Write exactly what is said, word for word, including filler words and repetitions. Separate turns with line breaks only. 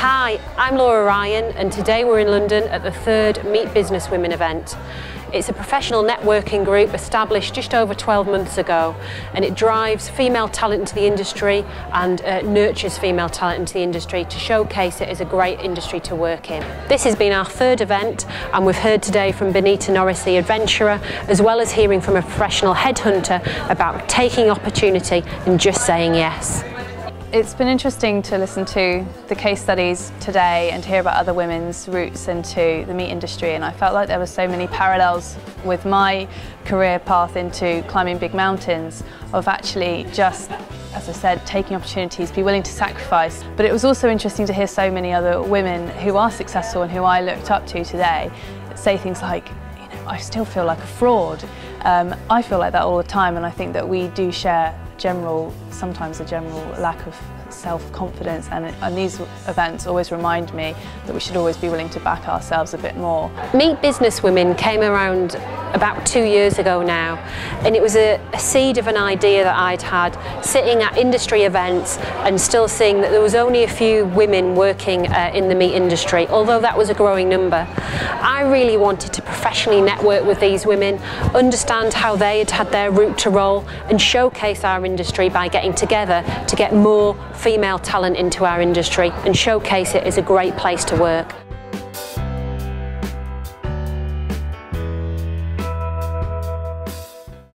Hi, I'm Laura Ryan and today we're in London at the third Meet Business Women event. It's a professional networking group established just over twelve months ago, and it drives female talent into the industry and uh, nurtures female talent into the industry to showcase it as a great industry to work in. This has been our third event, and we've heard today from Benita Norris, the adventurer, as well as hearing from a professional headhunter about taking opportunity and just saying yes.
It's been interesting to listen to the case studies today and to hear about other women's routes into the meat industry, and I felt like there were so many parallels with my career path into climbing big mountains of actually just, as I said, taking opportunities, be willing to sacrifice. But it was also interesting to hear so many other women who are successful and who I looked up to today say things like, you know, I still feel like a fraud. Um, I feel like that all the time, and I think that we do share general, sometimes a general lack of self-confidence, and, and these events always remind me that we should always be willing to back ourselves a bit more.
Meet Business Women came around about two years ago now, and it was a, a seed of an idea that I'd had sitting at industry events and still seeing that there was only a few women working uh, in the meat industry, although that was a growing number. I really wanted to professionally network with these women, understand how they had had their route to roll, and showcase our industry by getting together to get more female talent into our industry and showcase it as a great place to work.